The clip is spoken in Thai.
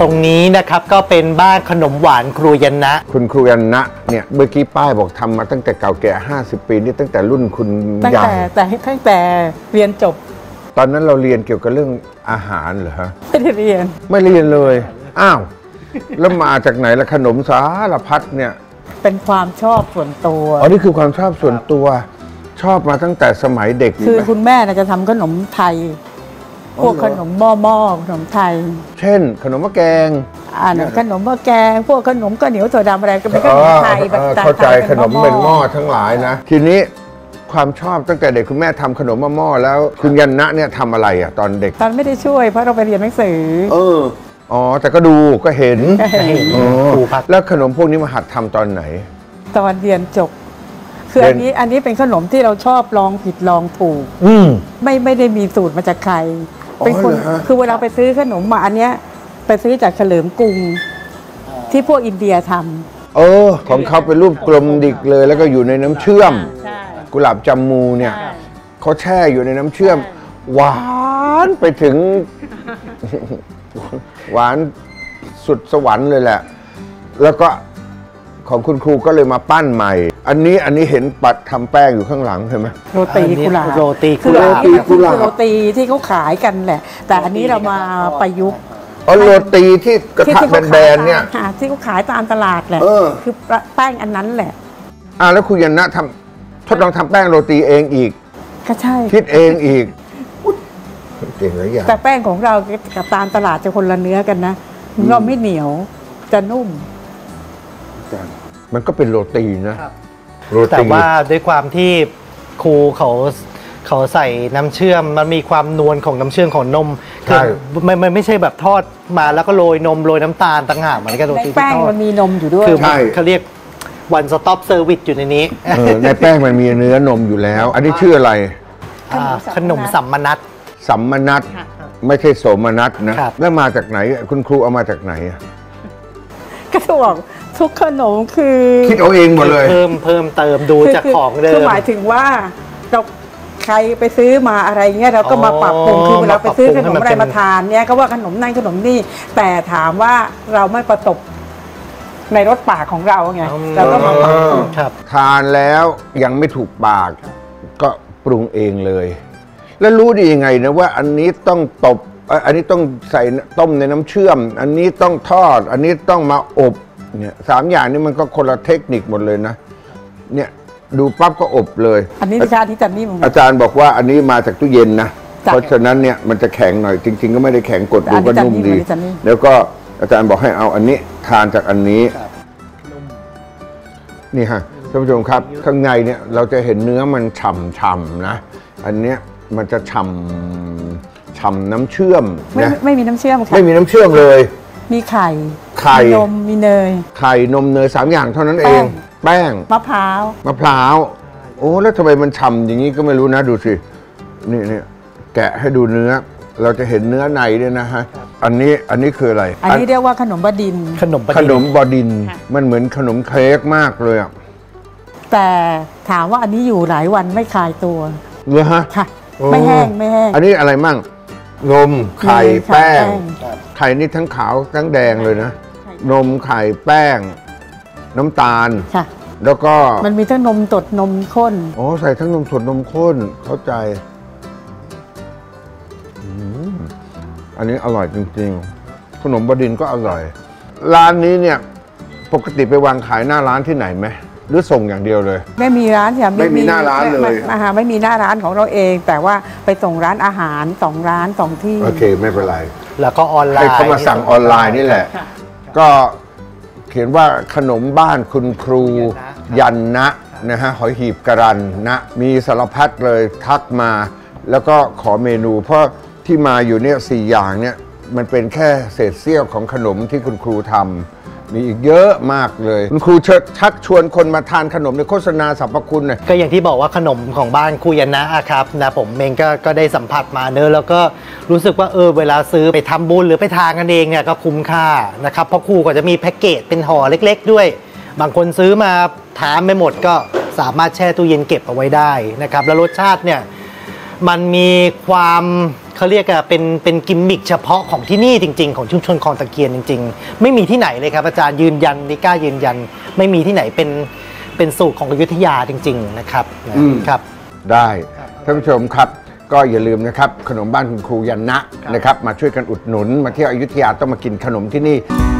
รงนี้นะครับก็เป็นบ้านขนมหวานครูยันนะคุณครูยันนะเนี่ยเมื่อกี้ป้ายบอกทำมาตั้งแต่เก่าแก่50 ปีนี่ตั้งแต่รุ่นคุณยายตั้งแต่เรียนจบตอนนั้นเราเรียนเกี่ยวกับเรื่องอาหารเหรอฮะไม่ได้เรียนเลยอ้าวแล้วมาจากไหนละขนมสารพัดเนี่ยเป็นความชอบส่วนตัวอ๋อนี่คือความชอบส่วนตัวชอบมาตั้งแต่สมัยเด็กคือคุณแม่จะทำขนมไทยพวกขนมหม้อขนมไทยเช่นขนมมะแกงขนมมะแกงพวกขนมข้าวเหนียวถั่วดำอะไรก็เป็นขนมไทยแบบเข้าใจขนมเป็นหม้อทั้งหลายนะทีนี้ความชอบตั้งแต่เด็กคุณแม่ทำขนมหม้อแล้วคุณยันนะเนี่ยทำอะไรอ่ะตอนเด็กตอนไม่ได้ช่วยเพราะเราไปเรียนหนังสืออ๋อแต่ก็ดูก็เห็นแล้วขนมพวกนี้มาหัดทำตอนไหนตอนเรียนจบคืออันนี้เป็นขนมที่เราชอบลองผิดลองถูกไม่ได้มีสูตรมาจากใครเป็นคนคือเวลาไปซื้อขนมมาอันเนี้ยไปซื้อจากเฉลิมกรุงที่พวกอินเดียทำของเขาเป็นรูปกลมดิกเลยแล้วก็อยู่ในน้ำเชื่อมกุหลาบจำมูเนี่ยเขาแช่อยู่ในน้ำเชื่อมหวานไปถึงหวานสุดสวรรค์เลยแหละแล้วก็ของคุณครูก็เลยมาปั้นใหม่อันนี้เห็นปัดทำแป้งอยู่ข้างหลังใช่ไหมโรตีกุหลาบโรตีที่เขาขายกันแหละแต่อันนี้เรามาประยุกต์โรตีที่กระทะแบนๆเนี่ยที่เขาขายตามตลาดแหละคือแป้งอันนั้นแหละแล้วคุณยันนะทดลองทำแป้งโรตีเองอีกก็ใช่คิดเองอีกเก่งหลายอย่างแต่แป้งของเรากับตามตลาดจะคนละเนื้อกันนะเราไม่เหนียวจะนุ่มมันก็เป็นโรตีนะแต่ว่าด้วยความที่ครูเขาใส่น้ำเชื่อมมันมีความนวลของน้ำเชื่อมของนมคือไม่ใช่แบบทอดมาแล้วก็โรยนมโรยน้ำตาลต่างหากเหมือนกันโรตีที่ทอดแป้งมันมีนมอยู่ด้วยคือเขาเรียกone stop service อยู่ในนี้ในแป้งมันมีเนื้อนมอยู่แล้วอันนี้ชื่ออะไรขนมสัมมนัตไม่ใช่โสมนัสนะแล้วมาจากไหนคุณครูเอามาจากไหนก็จะบอกทุกขนมคือคิดเอาเองหมดเลยเพิ่มเติมดูจากของเดิมคือหมายถึงว่าเราใครไปซื้อมาอะไรเงี้ยเราก็มาปรับปรุงคือเวลาไปซื้อขนมอะไรมาทานเนี่ยก็ว่าขนมนั่นขนมนี่แต่ถามว่าเราไม่ประสบในรสปากของเราไงเราก็มาปรับปรุงทานแล้วยังไม่ถูกปากก็ปรุงเองเลยแล้วรู้ได้ยังไงนะว่าอันนี้ต้องตบอันนี้ต้องใส่ต้มในน้ำเชื่อมอันนี้ต้องทอดอันนี้ต้องมาอบเนี่ย3 อย่างนี้มันก็คนละเทคนิคหมดเลยนะเนี่ยดูปั๊บก็อบเลยอันนี้ที่จันนี่อาจารย์บอกว่าอันนี้มาจากตู้เย็นนะเพราะฉะนั้นเนี่ยมันจะแข็งหน่อยจริงๆก็ไม่ได้แข็งกดดูก็นุ่มดีแล้วก็อาจารย์บอกให้เอาอันนี้ทานจากอันนี้นี่ฮะท่านผู้ชมครับข้างในเนี่ยเราจะเห็นเนื้อมันฉ่ำๆนะอันเนี้ยมันจะฉ่ำน้ำเชื่อมนะไม่มีน้ำเชื่อมค่ะไม่มีน้ำเชื่อมเลยมีไข่มีนมมีเนยไข่นมเนย3 อย่างเท่านั้นเองแป้งมะพร้าวโอ้แล้วทำไมมันฉ่ำอย่างนี้ก็ไม่รู้นะดูสินี่แกะให้ดูเนื้อเราจะเห็นเนื้อในด้วยนะฮะอันนี้คืออะไรอันนี้เรียกว่าขนมบดินขนมบดินมันเหมือนขนมเค้กมากเลยอ่ะแต่ถามว่าอันนี้อยู่หลายวันไม่คลายตัวเหรอฮะค่ะไม่แห้งอันนี้อะไรมั่งนมไข่แป้งไข่นี่ทั้งขาวทั้งแดงเลยนะนมไข่แป้งน้ำตาลแล้วก็มันมีทั้งนมสดนมข้นใส่ทั้งนมสดนมข้นเข้าใจอันนี้อร่อยจริงๆขนมบดินก็อร่อยร้านนี้เนี่ยปกติไปวางขายหน้าร้านที่ไหนไหมหรือส่งอย่างเดียวเลยไม่มีร้านค่ะไม่มีหน้าร้านเลยไม่มีหน้าร้านของเราเองแต่ว่าไปส่งร้านอาหาร2 ร้าน2 ที่โอเคไม่เป็นไรแล้วก็ออนไลน์ให้เขามาสั่งออนไลน์นี่แหละก็เขียนว่าขนมบ้านคุณครูยันนะฮะหอยหีบกรันนะมีสารพัดเลยทักมาแล้วก็ขอเมนูเพราะที่มาอยู่เนี่ย4 อย่างเนี่ยมันเป็นแค่เศษเสี้ยวของขนมที่คุณครูทำมีอีกเยอะมากเลยคุณครูชักชวนคนมาทานขนมในโฆษณาสรรพคุณเนี่ยก็อย่างที่บอกว่าขนมของบ้านครูยันนะครับนะผมเองก็ได้สัมผัสมาเนอะแล้วก็รู้สึกว่าเวลาซื้อไปทำบุญหรือไปทานกันเองเนี่ยก็คุ้มค่านะครับเพราะครูก็จะมีแพ็กเกจเป็นห่อเล็กๆด้วยบางคนซื้อมาทานไม่หมดก็สามารถแช่ตู้เย็นเก็บเอาไว้ได้นะครับแล้วรสชาติเนี่ยมันมีความเขาเรียกเป็นกิมมิคเฉพาะของที่นี่จริงๆของชุมชนคลองตะเกียนจริงๆไม่มีที่ไหนเลยครับอาจารย์ยืนยันนี่กล้ายืนยันไม่มีที่ไหนเป็นสูตรของอยุธยาจริงๆนะครับครับได้ท่านผู้ชมครับก็อย่าลืมนะครับขนมบ้านคุณครูยันนะครับมาช่วยกันอุดหนุนมาเที่ยวอยุธยาต้องมากินขนมที่นี่